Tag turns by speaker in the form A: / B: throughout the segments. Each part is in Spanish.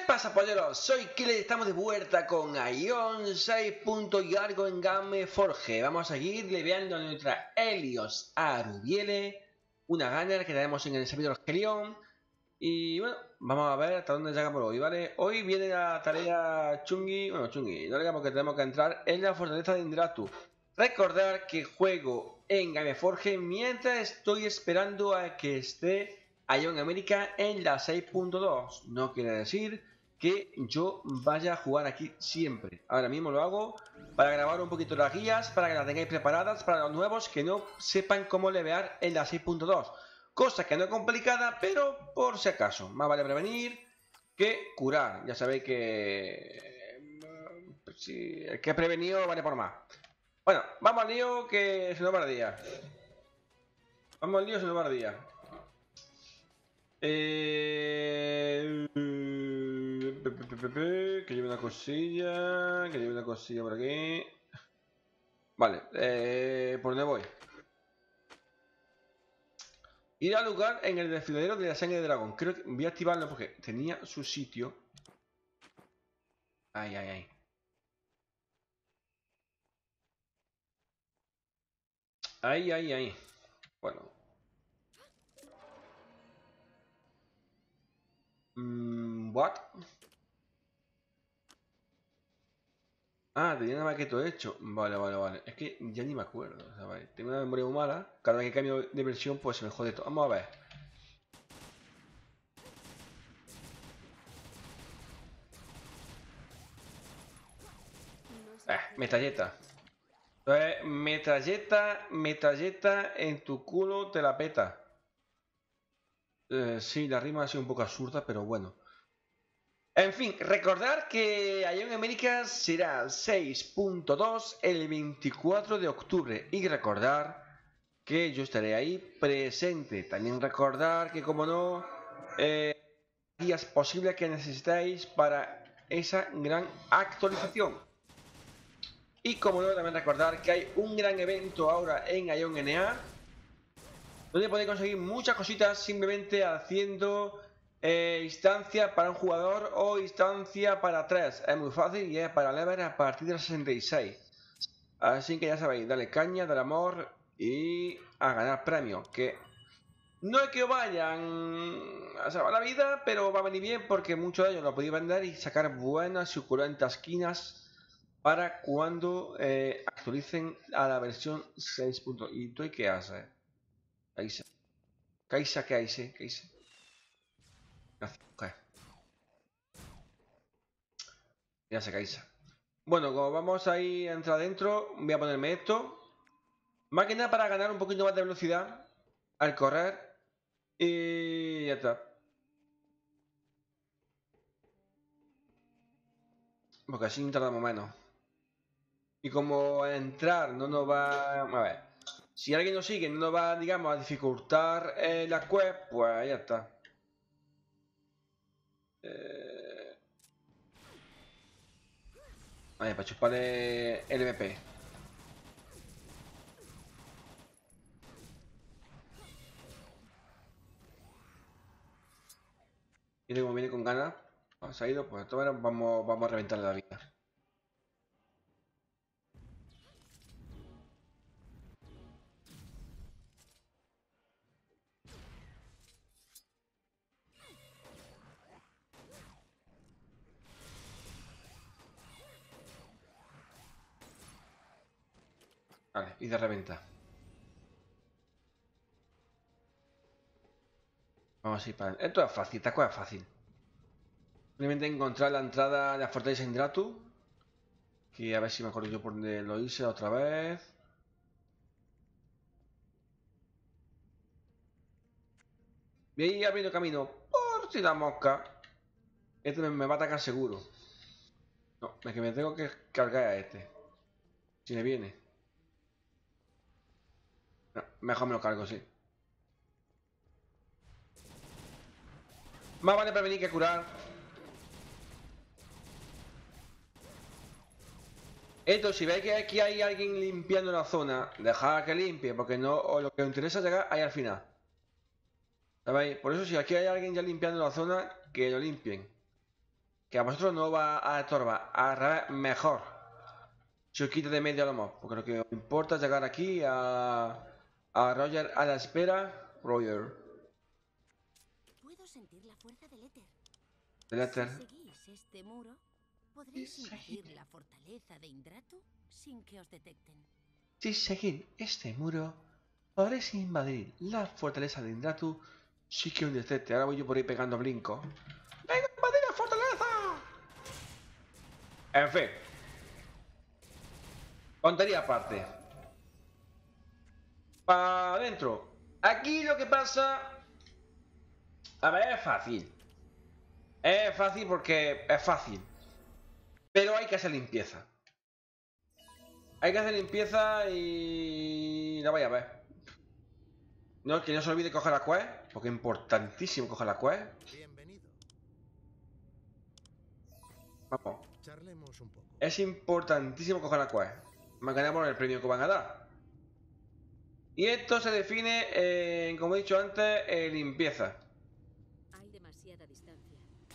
A: pasa, polleros? Soy Killer y estamos de vuelta con Ion 6. Y algo en Gameforge. Vamos a seguir leveando a nuestra Helios Arubiele, una gunner que tenemos en el servidor Helion. Y bueno, vamos a ver hasta dónde llega por hoy, ¿vale? Hoy viene la tarea chungi, no digamos que tenemos que entrar en la fortaleza de Indratu. Recordar que juego en Gameforge mientras estoy esperando a que esté Ion América en la 6.2. No quiere decir que yo vaya a jugar aquí siempre. Ahora mismo lo hago para grabar un poquito las guías, para que las tengáis preparadas para los nuevos que no sepan cómo levear en la 6.2. Cosa que no es complicada, pero por si acaso. Más vale prevenir que curar. Ya sabéis que si el que he prevenido vale por más. Bueno, vamos al lío que se nos va el día. Vamos al lío, se nos va el día. Que lleve una cosilla. Que lleve una cosilla por aquí. Vale, ¿por dónde voy? Ir al lugar en el desfiladero de la sangre de dragón. Creo que voy a activarlo porque tenía su sitio. Ay, ay, ay. Ay, ay, ay. Bueno. What? Ah, tenía una maqueta hecho. Vale, vale, vale. Es que ya ni me acuerdo. O sea, vale. Tengo una memoria muy mala. Cada vez que cambio de versión, pues se me jode todo. Vamos a ver. Metralleta. Entonces, metralleta en tu culo te la peta. Sí, la rima ha sido un poco absurda, pero bueno. En fin, recordar que Ion América será 6.2 el 24 de octubre. Y recordar que yo estaré ahí presente. También recordar que, como no, días posibles que necesitáis para esa gran actualización. Y como no, también recordar que hay un gran evento ahora en Ion NA, donde podéis conseguir muchas cositas simplemente haciendo instancia para un jugador o instancia para 3. Es muy fácil y es para level a partir de 66. Así que ya sabéis, dale caña, dale amor y a ganar premios. Que no es que os vayan a salvar la vida, pero va a venir bien porque muchos de ellos lo podéis vender y sacar buenas suculentas esquinas para cuando actualicen a la versión 6. ¿Y tú qué haces? Kaisa, ¿qué hace? Gracias, mujer. Ya se Kaisa. Bueno, como vamos ahí a entrar adentro, voy a ponerme esto. Más que nada para ganar un poquito más de velocidad al correr. Y ya está. Porque así tardamos menos. Y como entrar no nos va... A ver. Si alguien nos sigue, no nos va, digamos, a dificultar la quest, pues ya está. Vale, para chuparle el MP. Y como viene con ganas, se ha ido, pues vamos a reventarle la vida. Vale, y de reventa. Vamos a ir para... Esto es fácil, esta cosa es fácil. Simplemente encontrar la entrada de la fortaleza Indratu. Que a ver si me acuerdo yo por donde lo hice otra vez. Voy a ir abriendo camino por si la mosca. Este me va a atacar seguro. No, es que me tengo que cargar a este. Si me viene. No, mejor me lo cargo, sí. Más vale prevenir que curar. Esto, si veis que aquí hay alguien limpiando la zona, dejad que limpie, porque no, o lo que os interesa es llegar ahí al final. ¿Sabéis? Por eso si aquí hay alguien ya limpiando la zona, que lo limpien. Que a vosotros no va a estorbar, al revés, mejor. Si os quita de medio a lo mejor, porque lo que os importa es llegar aquí a Roger a la espera. Roger.
B: Puedo sentir la fuerza del éter.
A: Del éter.
B: Si seguís este muro, podréis invadir la fortaleza de Indratu sin que os detecten.
A: Si seguir este muro, podréis invadir la fortaleza de Indratu sin que os detecte. Ahora voy yo por ahí pegando brinco. ¡Venga a invadir la fortaleza! En fin. Tontería aparte. Para adentro. Aquí lo que pasa... A ver, es fácil. Es fácil porque es fácil. Pero hay que hacer limpieza. Hay que hacer limpieza y... La vaya a ver. No, que no se olvide coger la quest, porque es importantísimo coger la quest.
C: Bienvenido.
A: Vamos.
C: Charlemos un poco.
A: Es importantísimo coger la quest. Más que nada por el premio que van a dar. Y esto se define en, como he dicho antes, limpieza.
B: Hay demasiada distancia.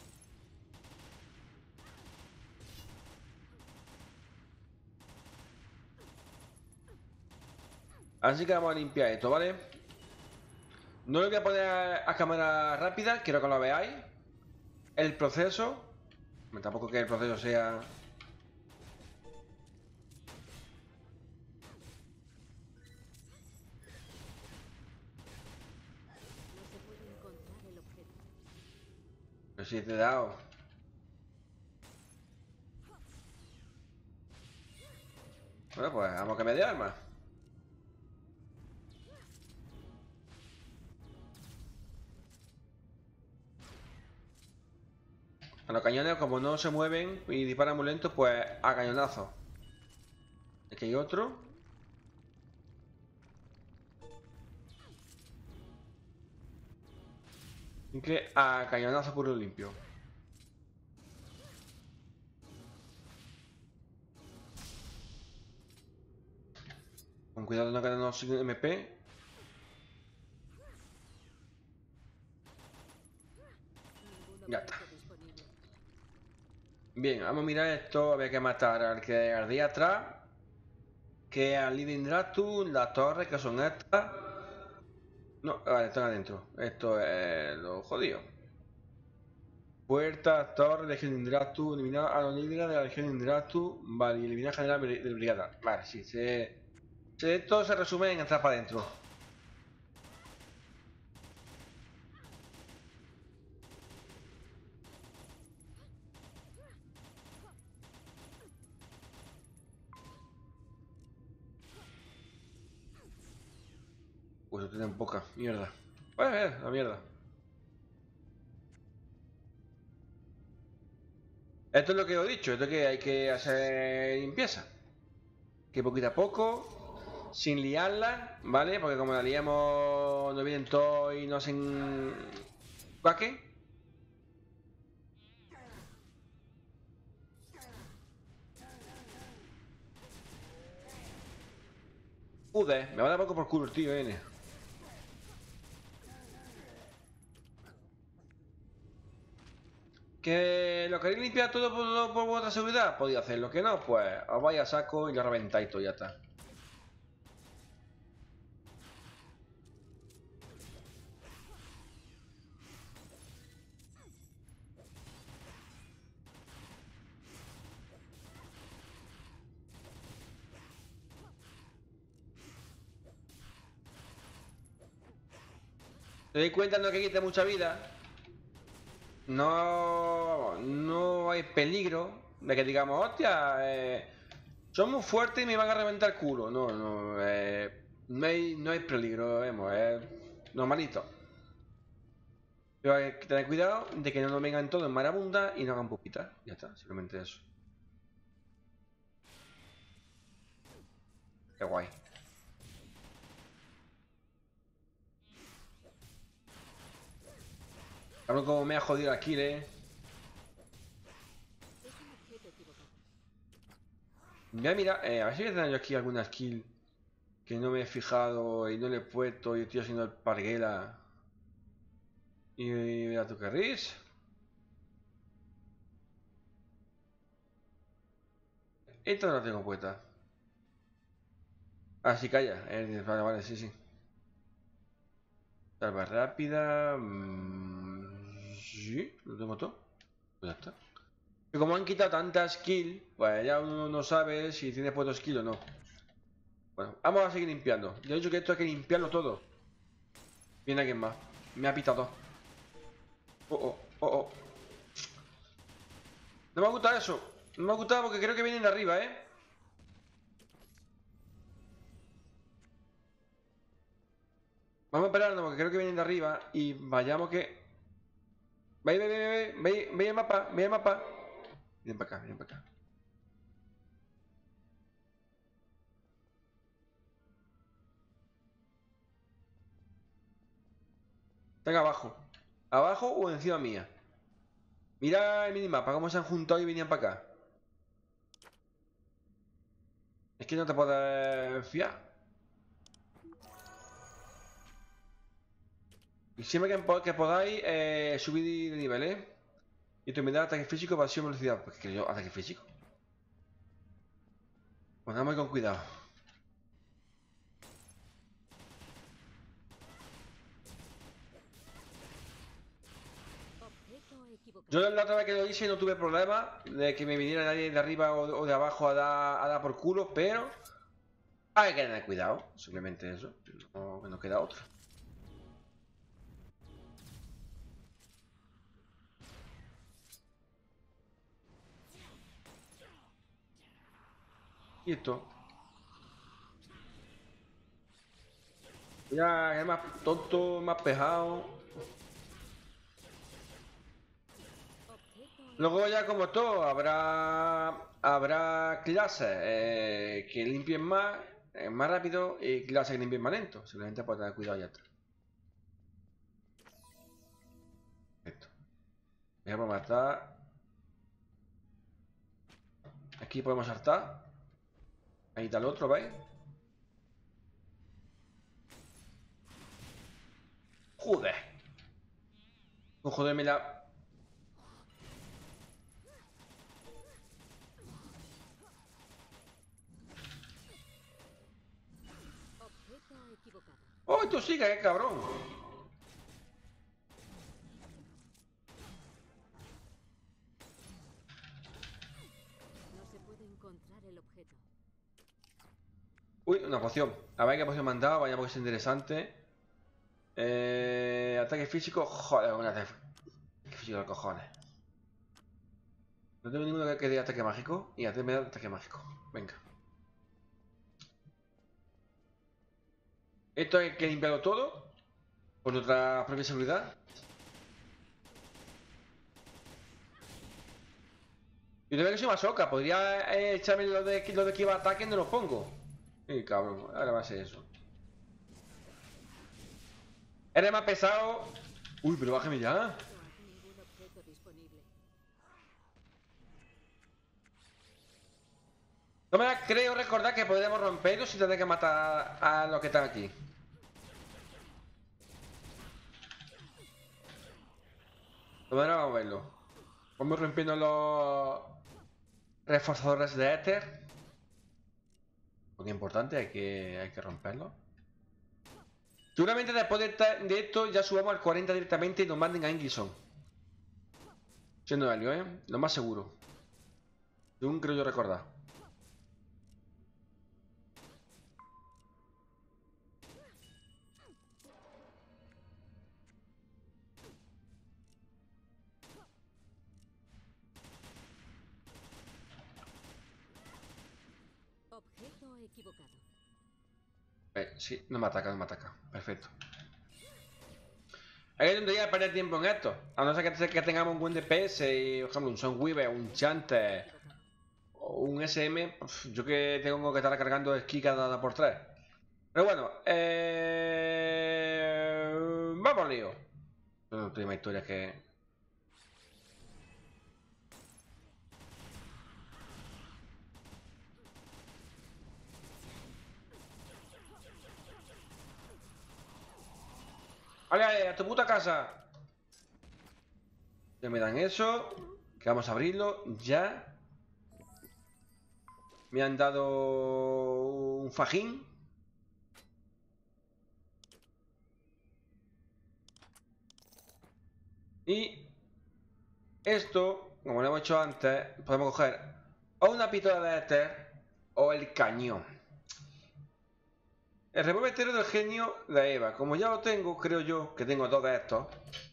A: Así que vamos a limpiar esto, ¿vale? No lo voy a poner a cámara rápida, quiero que lo veáis. El proceso. Tampoco que el proceso sea...
B: No se puede encontrar el objeto.
A: Pero si te he dado. Bueno, pues vamos a cambiar de arma. A los cañones, como no se mueven y disparan muy lento, pues a cañonazo. Aquí hay otro. Y que a cañonazo puro limpio. Con cuidado no quedarnos sin MP. Ya está. Bien, vamos a mirar esto. Había que matar al que ardía atrás. Que al Indratu, las torres que son estas. No, vale, están adentro. Esto es lo jodido. Puerta, torre, legión Indratu. Eliminar a los líderes de la legión Indratu. Vale, y eliminar general de brigada. Vale, sí, esto se resume en entrar para adentro. Pues tienen poca mierda. La mierda. Esto es lo que os he dicho, esto es que hay que hacer limpieza. Que poquito a poco, sin liarla, ¿vale? Porque como la liamos, nos vienen todos y nos hacen... ¿Cuaque? Joder, me va a dar poco por culo el tío, N. ¿Que lo queréis limpiar todo por vuestra seguridad? Podéis hacerlo, que no, pues os vais a saco y lo reventáis todo y ya está. ¿Te dais cuenta? No que quite mucha vida. No hay peligro de que digamos, hostia, son muy fuertes y me van a reventar el culo. No hay peligro, vemos, es normalito. Pero hay que tener cuidado de que no nos vengan todos en marabunda y no hagan pupitas. Ya está, simplemente eso. Qué guay. Cabrón, como me ha jodido aquí,
B: Es un objeto equivocado.
A: Mira, a ver si voy a tener yo aquí alguna skill que no me he fijado y no le he puesto y estoy haciendo el parguela. Y mira tú qué ris. esta no la tengo puesta. Ah, sí, calla. Vale, vale, sí, sí. Salva rápida. Sí, lo tengo todo. Pues ya está. Y como han quitado tantas skill, pues ya uno no sabe si tiene puesto skill o no. Bueno, vamos a seguir limpiando. Ya he dicho que esto hay que limpiarlo todo. Viene alguien más. Me ha pitado. Oh, oh, oh, oh. No me ha gustado eso. No me ha gustado porque creo que vienen de arriba, ¿eh? Vamos a esperarnos porque creo que vienen de arriba. Y vayamos que... Ve, ve, ve, ve, ve, ve el mapa, ve el mapa. Vienen para acá, vienen para acá. Están abajo. Abajo o encima mía. Mira el minimapa, cómo se han juntado y venían para acá. Es que no te puedes fiar. Y siempre que podáis, subir de nivel, ¿eh? Y terminar ataque físico, pasión, velocidad. Pues que yo, ataque físico. Pues nada más con cuidado. Yo la otra vez que lo hice no tuve problema de que me viniera nadie de arriba o de abajo a dar por culo, pero hay que tener cuidado, simplemente eso, no, que no queda otra. Y esto. Ya es más tonto, más pejado. Luego ya como todo, habrá clases que limpien más rápido y clases que limpien más lento. Simplemente para tener cuidado ya está. Esto. Dejamos matar. Aquí podemos saltar. Ahí está el otro, ¿veis? Joder. No joderme la... ¡Oh, esto sigue, cabrón!
B: No se puede encontrar el objeto.
A: Uy, una poción. A ver qué poción me han dado, vaya porque es interesante. Ataque físico. Joder, un ataque físico de cojones. No tengo ninguno que dé ataque mágico. Y me da ataque mágico. Venga. Esto hay que limpiarlo todo. Por nuestra propia seguridad. Yo creo que soy masoca. Podría echarme lo de que iba a ataque y no lo pongo. Cabrón. Ahora va a ser eso. Eres más pesado. Uy, pero bájame ya.
B: Ningún objeto disponible.
A: No me creo recordar que podemos romperlo sin tener que matar a los que están aquí. Ahora vamos a verlo. Vamos rompiendo los reforzadores de éter. Porque es importante, hay que romperlo. Seguramente después de esto ya subamos al 40 directamente y nos manden a Ingison. Siendo Helio, lo más seguro. Según creo yo recordar.
B: Objeto equivocado.
A: Sí, no me ataca, no me ataca. Perfecto. Ahí es donde ya perder tiempo en esto. A no ser que tengamos un buen DPS y, por ejemplo, un Sunweaver, un Chanter o un SM. Yo que tengo que estar cargando esquí cada por 3. Pero bueno, vamos al lío. No tengo más historias que... ¡Vale, a tu puta casa! Ya me dan eso. Que vamos a abrirlo ya. Me han dado un fajín. Y esto, como lo hemos hecho antes, podemos coger o una pistola de éter o el cañón. El revólver entero del genio de Eva. Como ya lo tengo, creo yo que tengo dos de estos.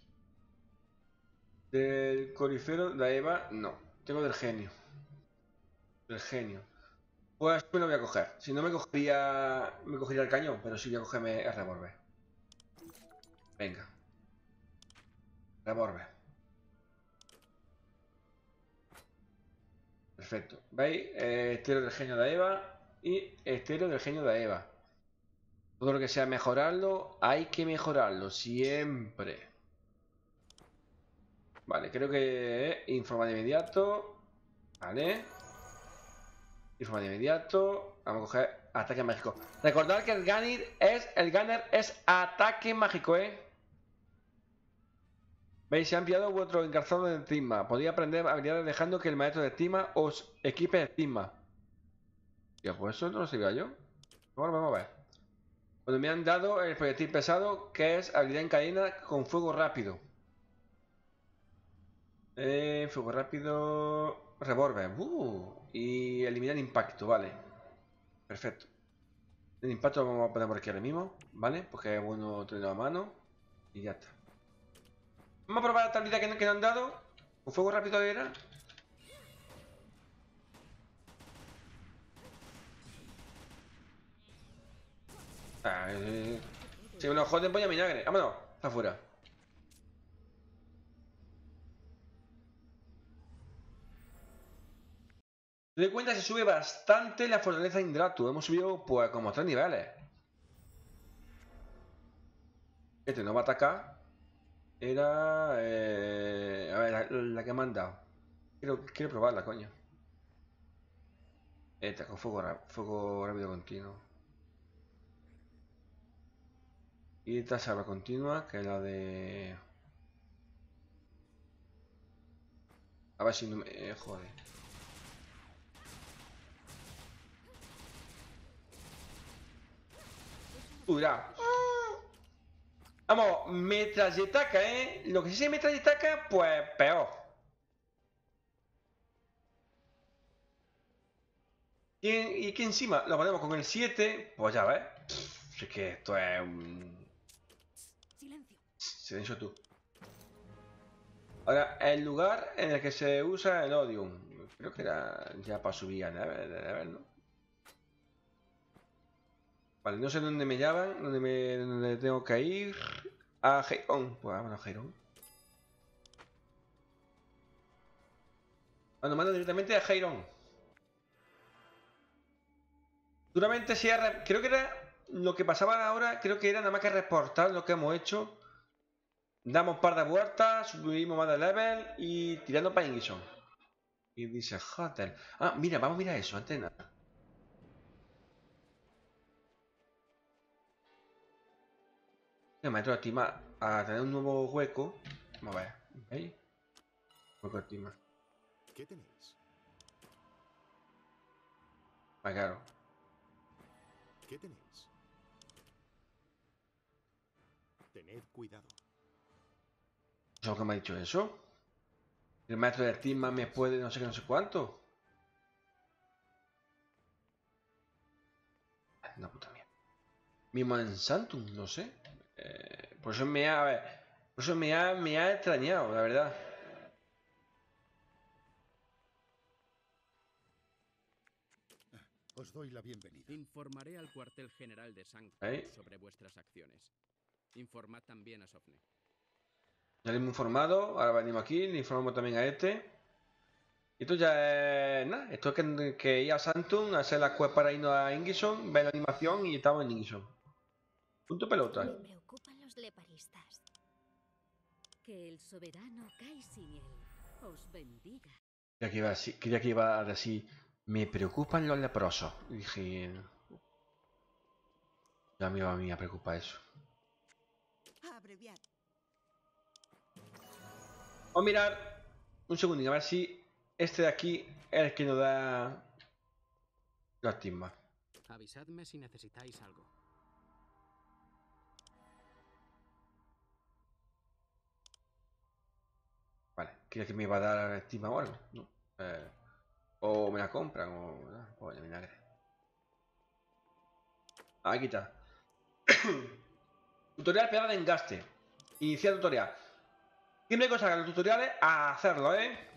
A: Del corifero de Eva, no. Tengo del genio. Del genio. Pues me lo voy a coger. Si no me cogería el cañón, pero sí voy a cogerme el revólver. Venga. Revólver. Perfecto. ¿Veis? Estero del genio de Eva y estero del genio de Eva. Todo lo que sea mejorarlo, hay que mejorarlo siempre. Vale, creo que informa de inmediato. Vale. Informa de inmediato. Vamos a coger ataque mágico. Recordad que el Gunner es ataque mágico, ¿Veis? Se ha ampliado vuestro engarzado de estigma. Podéis aprender habilidades dejando que el maestro de estigma os equipe de estigma. Ya, pues eso no lo sabía yo. Bueno, vamos a ver. Cuando me han dado el proyectil pesado, que es habilidad en cadena con fuego rápido. Fuego rápido. Revólver. Y eliminar impacto, vale. Perfecto. El impacto lo vamos a poner por aquí ahora mismo, ¿vale? Porque es bueno tenerlo a mano. Y ya está. Vamos a probar esta habilidad que nos han dado. ¿Con fuego rápido era? Si me lo joden, voy a vinagre. Vámonos, está afuera. Te doy cuenta, se sube bastante la fortaleza de Indratu. Hemos subido, pues, como 3 niveles. Este no va a atacar. Era... a ver, la que me han dado. Quiero probarla, coño. Esta, con fuego rápido continuo. Y esta salva continua, que es la de... A ver si no me... jode. Mira. Vamos, metralletaca, Lo que sí es metralletaca, pues peor. Y aquí encima lo ponemos con el 7, pues ya ves. Es que esto es un...
B: Silencio.
A: Silencio tú. Ahora, el lugar en el que se usa el Odium. Creo que era ya para subir a ver, ¿no? Vale, no sé dónde me llaman, dónde tengo que ir. A Heiron. Pues vámonos a Heiron. Nos mando directamente a Heiron. Seguramente sea... Creo que era... Lo que pasaba ahora, creo que era nada más que reportar lo que hemos hecho. Damos un par de vueltas, subimos más de level y tirando para Ingison. Y dice Hotel. Ah, mira, vamos a mirar eso, antes de nada. El maestro de estima a tener un nuevo hueco. Vamos a ver, ¿veis? Hueco de estima.
C: ¿Qué tenéis?
A: Ah, claro.
C: ¿Qué tenéis? Tened cuidado.
A: ¿Sabes que me ha dicho eso? El maestro de estima me puede no sé qué, no sé cuánto. Una puta mierda. Mismo en Santum, no sé. Por eso me ha... A ver, por eso me ha extrañado, la verdad.
C: Os doy la bienvenida.
D: Informaré al cuartel general de Sanctum sobre vuestras acciones. Informad también a Sofne.
A: Ya le hemos informado, ahora venimos aquí, le informamos también a este. Y esto ya es nada, esto es que ir a Santum, hacer la quest para irnos a Ingison, ver la animación y estamos en Ingison. Punto pelota.
B: Me preocupan los leparistas. Que el soberano Kaisiniel os bendiga.
A: Creía que iba a decir, me preocupan los leprosos. Y dije, ya me iba a mí a preocupar eso.
E: Abreviar.
A: Vamos a mirar un segundito, a ver si este de aquí es el que nos da Lástima.
D: Avisadme si necesitáis algo.
A: Vale, ¿crees que me iba a dar estima o algo? No. O me la compran o el vinagre. Aquí está. Tutorial pegada de engaste. Iniciar tutorial. Siempre que os hagan los tutoriales, a hacerlo,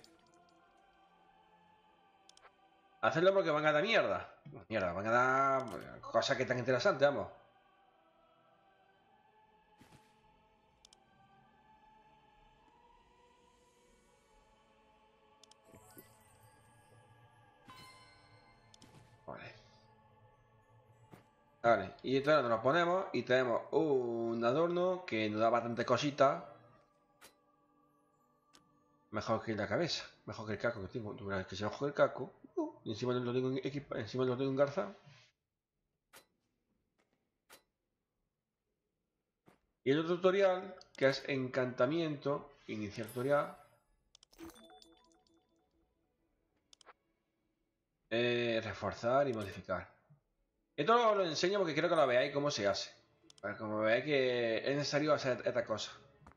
A: Hacerlo porque van a dar mierda. Mierda, van a dar cosas que tan interesantes, vamos. Vale, y entonces nos lo ponemos y tenemos un adorno que nos da bastante cositas. Mejor que la cabeza, mejor que el casco que tengo. Una vez que se bajo el casco, y encima lo tengo encima lo tengo engarzado. Y el otro tutorial, que es encantamiento, iniciar tutorial. Reforzar y modificar. Esto lo enseño porque quiero que lo veáis cómo se hace. Para que como veáis que es necesario hacer esta cosa.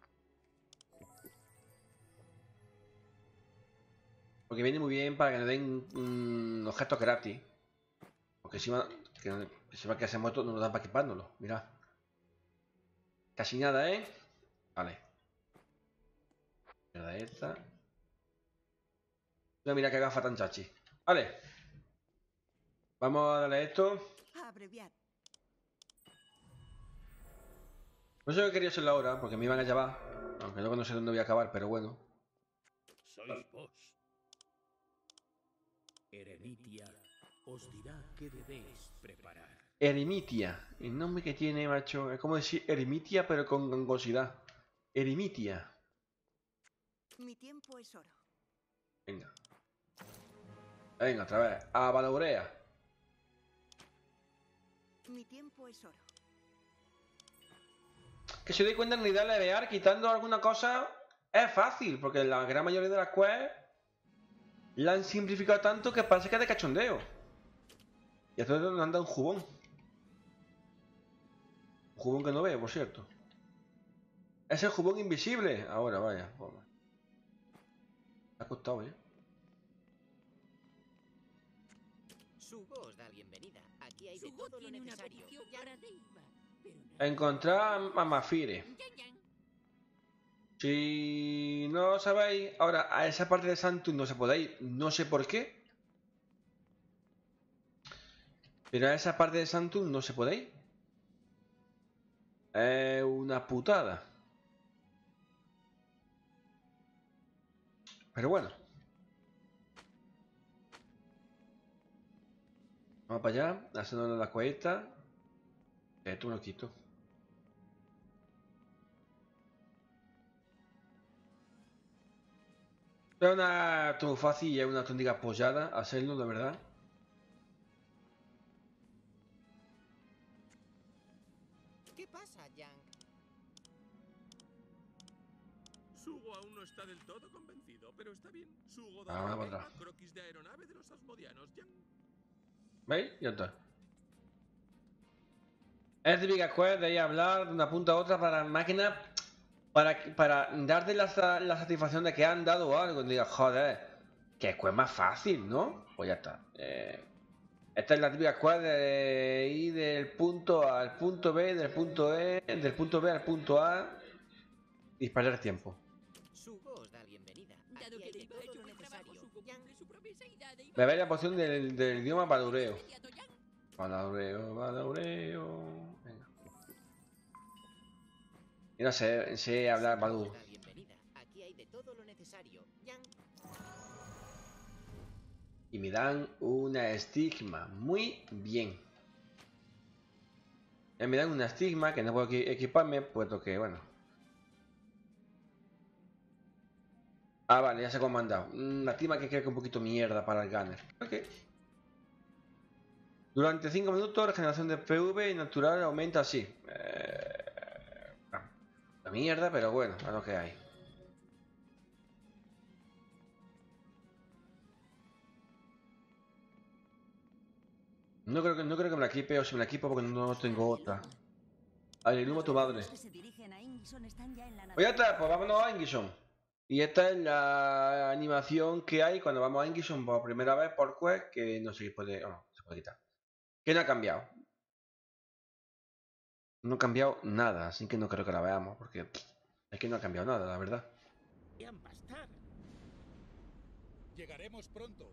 A: Porque viene muy bien para que nos den objetos gratis. Porque encima que se ha muerto no nos dan para equipárnoslo. Mirad. Casi nada, Vale. Mierda esta. Mira qué gafa tan chachi. Vale. Vamos a darle esto.
E: Abreviar.
A: No sé qué quería hacerlo ahora, porque me iban a llevar. Aunque luego no sé dónde voy a acabar, pero bueno.
F: Sois vos. Eremitia os dirá qué debéis preparar.
A: Eremitia. El nombre que tiene, macho. Es como decir eremitia, pero con gangosidad. Eremitia.
E: Mi tiempo es oro.
A: Venga. Venga, otra vez. A Balaurea.
E: Mi tiempo es oro.
A: Que si os doy cuenta, en realidad levear quitando alguna cosa es fácil, porque la gran mayoría de las quests la han simplificado tanto que parece que es de cachondeo. Y esto nos anda un jubón. Un jubón que no veo, por cierto. Es el jubón invisible. Ahora, vaya. Me ha costado,
G: Sugo os da la bienvenida. Aquí hay de todo lo necesario.
A: Encontrar a Mafire. Si no sabéis, ahora a esa parte de Santum no se podéis, no sé por qué. Pero a esa parte de Santum no se podéis. Es una putada. Pero bueno. Vamos para allá, haciendo la cuesta. Esto lo quito. Es una todo fácil y es una auténtica apoyada hacerlo, la verdad.
G: ¿Qué pasa, Yang?
F: Sugo aún no está del todo convencido, pero está bien. Sugo
A: Ah,
F: da
A: otra.
F: a croquis de aeronave de los asmodianos. Yang.
A: ¿Veis? Ya está. Es típica quest de ir a hablar de una punta a otra para máquinas para darte la satisfacción de que han dado algo. Y digas, joder, que es más fácil, ¿no? Pues ya está. Esta es la típica quest de ir del punto A al punto B, del punto B al punto A y perder tiempo.
G: Sugo os da la bienvenida. Aquí hay de todo lo necesario. Yang.
A: Beber la poción del idioma Balureo. Balureo. Venga. Y no sé hablar Balur.
G: Aquí hay de todo lo necesario. Yang.
A: Y me dan una estigma. Muy bien. Me dan una estigma que no puedo equiparme, puesto que, bueno. Ah, vale, ya se ha comandado. Una estigma que creo que es un poquito mierda para el gunner. Ok. Durante 5 minutos, regeneración de PV y natural aumenta así. La mierda, pero bueno, es lo que hay. No creo que me la equipe, o si me la equipo porque no tengo otra. Alilumo tu madre.
E: Los que se dirigen a Ingison están ya en la
A: Pues ya está, pues vámonos a Ingison. Y esta es la animación que hay cuando vamos a Ingison por primera vez por Quest, que no sé si puede... Oh, no, se puede quitar. Que no ha cambiado. No ha cambiado nada, así que no creo que la veamos, porque es que no ha cambiado nada, la verdad.
C: Llegaremos pronto.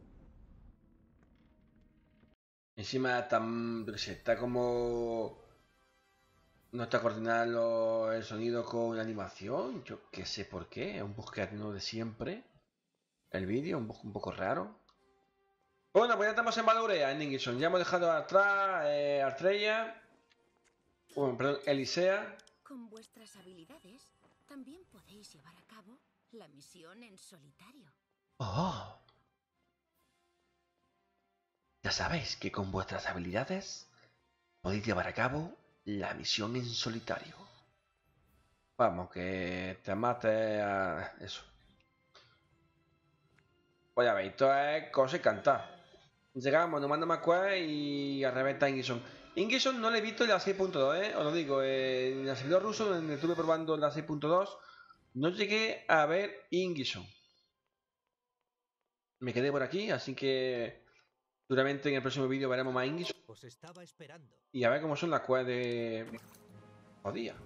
A: Encima está como... No está coordinado el sonido con la animación. Yo qué sé por qué. Es un buscadino de siempre. El vídeo, un poco raro. Bueno, pues ya estamos en Valorea, en Ingison. Ya hemos dejado atrás Artreya. Bueno, perdón, Elisea.
B: Con vuestras habilidades, también podéis llevar a cabo la misión en solitario.
A: Oh. Ya sabéis que con vuestras habilidades podéis llevar a cabo la misión en solitario. Vamos, que te mate a eso. Pues ya veis, esto es cosa y cantar. Llegamos, nos manda más quest y a reventa Ingison. Ingison no le he visto en la 6.2, os lo digo. En el servidor ruso, donde estuve probando la 6.2, no llegué a ver Ingison. Me quedé por aquí, así que seguramente en el próximo vídeo veremos más Ingison.
H: Os estaba esperando.
A: Y a ver cómo son las quests de... Jodía.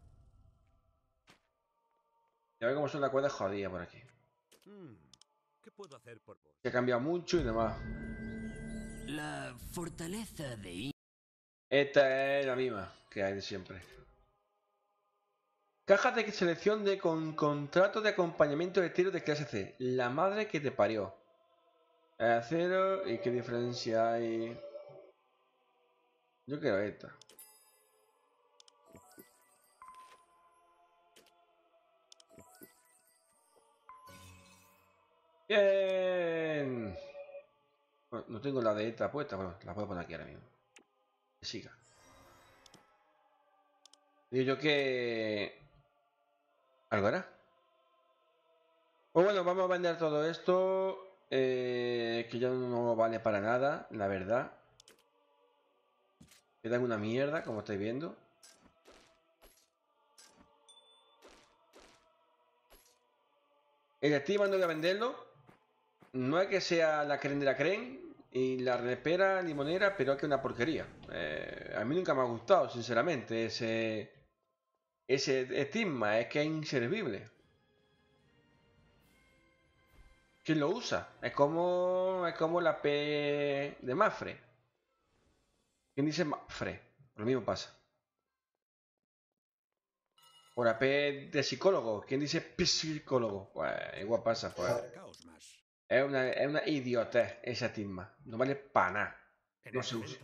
A: Y a ver cómo son las quests de jodía por aquí.
C: ¿Qué puedo hacer por vos?
A: Se ha cambiado mucho y demás.
I: La fortaleza de...
A: Esta es la misma que hay de siempre. Caja de selección de contrato de acompañamiento de tiro de clase C. La madre que te parió. Acero. ¿Y qué diferencia hay? Yo quiero esta. Bien. Bueno, no tengo la de esta puesta. Bueno, la puedo poner aquí ahora mismo. Que siga. Digo yo que... ¿Algo era? Pues bueno, vamos a vender todo esto. Que ya no vale para nada, la verdad. Quedan una mierda, como estáis viendo. El Steam no voy a venderlo. No es que sea la creen de la creen y la repera limonera, pero es que es una porquería. A mí nunca me ha gustado, sinceramente, ese estigma. Es que es inservible. ¿Quién lo usa? Es como la P de Mafre. ¿Quién dice Mafre? Lo mismo pasa. O la P de psicólogo. ¿Quién dice psicólogo? Pues igual pasa. Pues. Es una idiotez esa estigma. No vale para nada. No se usa.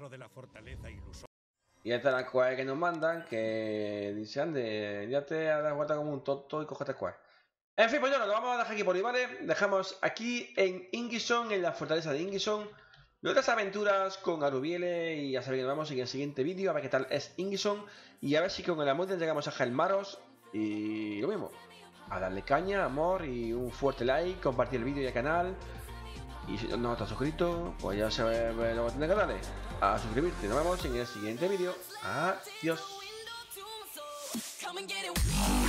A: Y esta es la cual que nos mandan. Que dice, ande, ya te has dado vuelta como un tonto y cógete cual. En fin, pues ya lo vamos a dejar aquí por hoy, ¿vale? Dejamos aquí en Ingison, en la fortaleza de Ingison, nuestras aventuras con Arubiele y ya sabéis que nos vemos en el siguiente vídeo a ver qué tal es Ingison y a ver si con el amor llegamos a Helmaros y lo mismo, a darle caña, amor y un fuerte like, compartir el vídeo y el canal y si no estás suscrito, pues ya sabes lo que tienes que darle, a suscribirte. Nos vemos en el siguiente vídeo. Adiós.